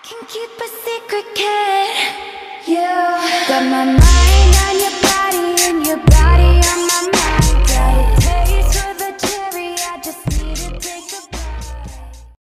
can keep a secret, can you? Got my mind